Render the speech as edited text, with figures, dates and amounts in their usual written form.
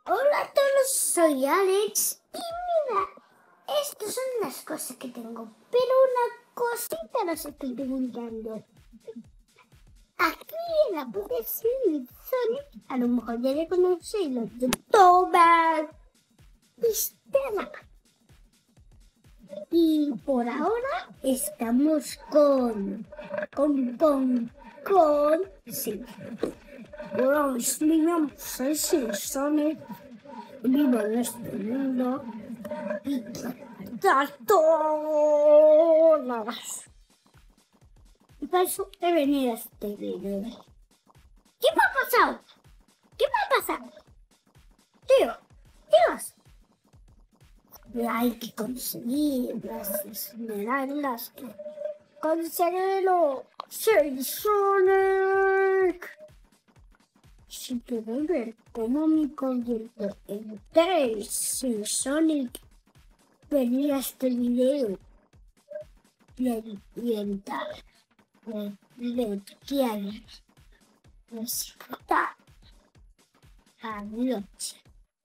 Hola a todos, soy Alex y mira, estas son las cosas que tengo, pero una cosita nos estoy preguntando. Aquí en la aplicación Sonic, a lo mejor ya le conocéis los youtubers, Instagram. Y por ahora estamos sí. Ahora os no sé si Sonic vivo en este mundo y dar todas. Y para eso he venido a este vídeo. ¿Qué me ha pasado? ¿Qué me ha pasado? Dios. Hay que conseguir las esmeraldas. ¡Conseguirlo! ¡Soy Sonic! Si quieres ver cómo me convierto en 3 sin Sonic, venir a este video y entrar. Le quieres disfrutar. Adiós.